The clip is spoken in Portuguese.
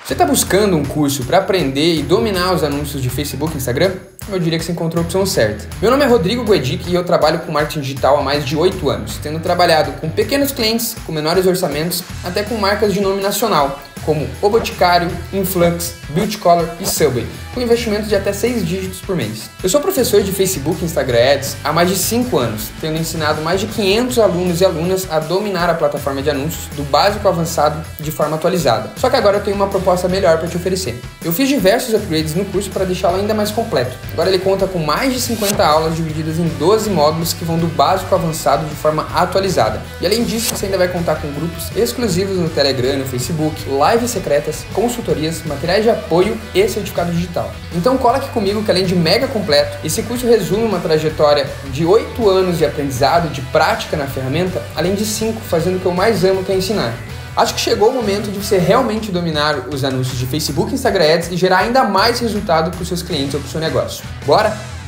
Você está buscando um curso para aprender e dominar os anúncios de Facebook e Instagram? Eu diria que você encontrou a opção certa. Meu nome é Rodrigo Guedic e eu trabalho com marketing digital há mais de 8 anos, tendo trabalhado com pequenos clientes, com menores orçamentos, até com marcas de nome nacional, como O Boticário, Influx, Beauty Color e Subway, com investimentos de até 6 dígitos por mês. Eu sou professor de Facebook e Instagram Ads há mais de 5 anos, tendo ensinado mais de 500 alunos e alunas a dominar a plataforma de anúncios do básico ao avançado de forma atualizada. Só que agora eu tenho uma proposta melhor para te oferecer. Eu fiz diversos upgrades no curso para deixá-lo ainda mais completo. Agora ele conta com mais de 50 aulas divididas em 12 módulos que vão do básico ao avançado de forma atualizada. E além disso, você ainda vai contar com grupos exclusivos no Telegram, no Facebook, lives secretas, consultorias, materiais de apoio e certificado digital. Então cola aqui comigo que além de mega completo, esse curso resume uma trajetória de 8 anos de aprendizado, de prática na ferramenta, além de 5 fazendo o que eu mais amo, que é ensinar. Acho que chegou o momento de você realmente dominar os anúncios de Facebook e Instagram Ads e gerar ainda mais resultado para os seus clientes ou para o seu negócio. Bora?